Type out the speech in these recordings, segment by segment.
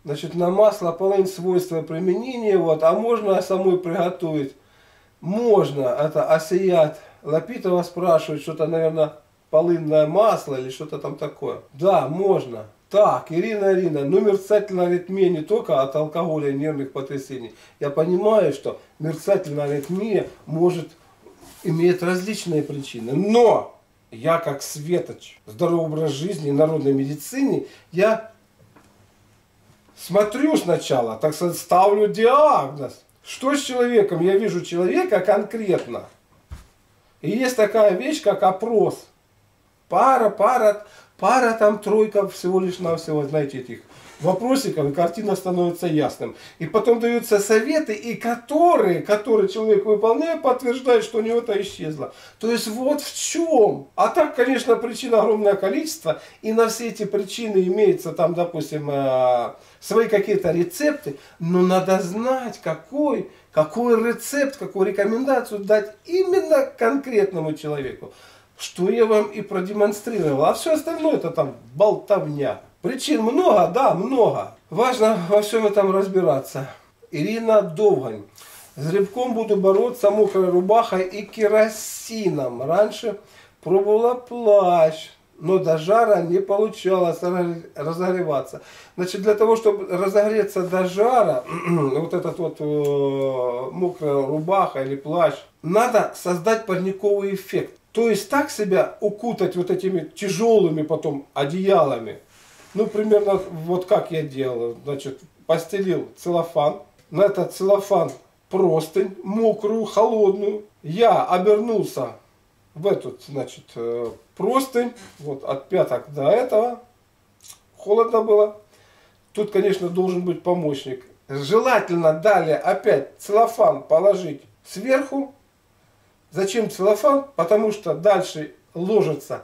Значит, на масло полынь свойства применения, вот, а можно самой приготовить. Можно, это Асият Лапитова спрашивает, что-то, наверное, полынное масло или что-то там такое. Да, можно. Так, Ирина, ну мерцательная аритмия не только от алкоголя и нервных потрясений. Я понимаю, что мерцательная аритмия может иметь различные причины. Но я как светоч здоровый образ жизни и народной медицине, я смотрю сначала, так сказать, ставлю диагноз. Что с человеком? Я вижу человека конкретно. И есть такая вещь, как опрос. Пара, там тройка всего лишь навсего, знаете, этих вопросиков, и картина становится ясным. И потом даются советы, и которые человек выполняет, подтверждает, что у него это исчезло. То есть вот в чем. А так, конечно, причин огромное количество, и на все эти причины имеются там, допустим, свои какие-то рецепты, но надо знать, какой рецепт, какую рекомендацию дать именно конкретному человеку. Что я вам и продемонстрировал. А все остальное это там болтовня. Причин много, да, много. Важно во всем этом разбираться. Ирина Довгань. С грибком буду бороться мокрой рубахой и керосином. Раньше пробовала плащ, но до жара не получалось разогреваться. Значит, для того, чтобы разогреться до жара, вот этот вот мокрая рубаха или плащ, надо создать парниковый эффект. То есть так себя укутать вот этими тяжелыми потом одеялами. Ну, примерно вот как я делал. Значит, постелил целлофан. На этот целлофан простынь, мокрую, холодную. Я обернулся в эту, значит, простынь. Вот от пяток до этого. Холодно было. Тут, конечно, должен быть помощник. Желательно далее опять целлофан положить сверху. Зачем целлофан? Потому что дальше ложится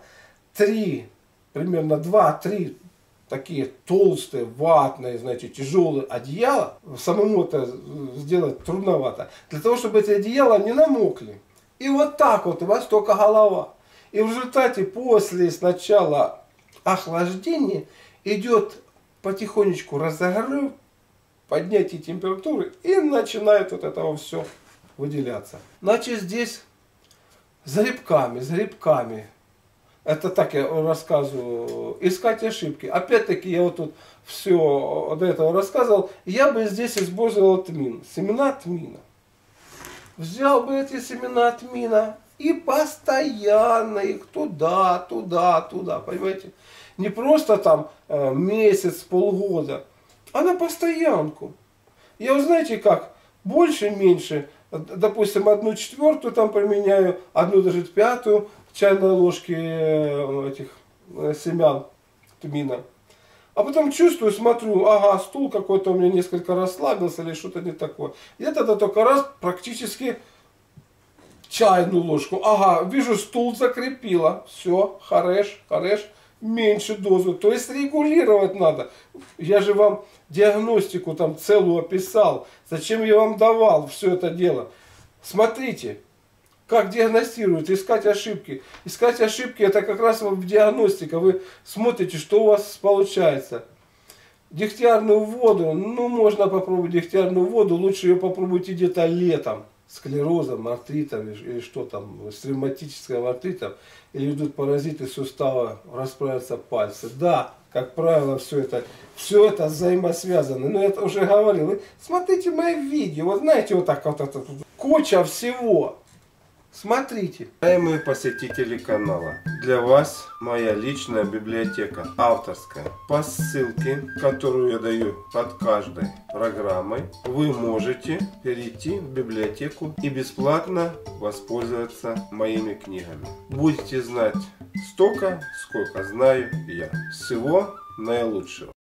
примерно 2-3 такие толстые, ватные, знаете, тяжелые одеяла. Самому это сделать трудновато. Для того, чтобы эти одеяла не намокли. И вот так вот у вас только голова. И в результате после сначала охлаждения идет потихонечку разогрев, поднятие температуры и начинает вот этого все выделяться. Значит, здесь с грибками. Это так я рассказываю. Искать ошибки. Опять-таки я вот тут все до этого рассказывал. Я бы здесь использовал тмин. Семена тмина. Взял бы эти семена тмина и постоянно их туда. Понимаете? Не просто там месяц, полгода. А на постоянку. Я, вы знаете как, больше-меньше, допустим, 1/4 там применяю, 1/5 чайной ложки этих семян тмина. А потом чувствую, смотрю, ага, стул какой-то у меня несколько расслабился или что-то не такое. Я тогда только раз практически чайную ложку. Ага, вижу, стул закрепила. Все, хареш. Меньше дозу. То есть регулировать надо. Я же вам диагностику там целую описал. Зачем я вам давал все это дело? Смотрите, как диагностируют, искать ошибки. Искать ошибки это как раз в диагностика. Вы смотрите, что у вас получается. Дегтярную воду, ну можно попробовать дегтярную воду, лучше ее попробуйте где-то летом. Склерозом, артритом или что там, с ревматическим артритом, или идут паразиты сустава, расправятся пальцы. Да, как правило, все это взаимосвязано. Но я это уже говорил. Вы смотрите мои видео, вот знаете, вот так вот куча всего. Смотрите. Уважаемые посетители канала, для вас моя личная библиотека, авторская. По ссылке, которую я даю под каждой программой, вы можете перейти в библиотеку и бесплатно воспользоваться моими книгами. Будете знать столько, сколько знаю я. Всего наилучшего.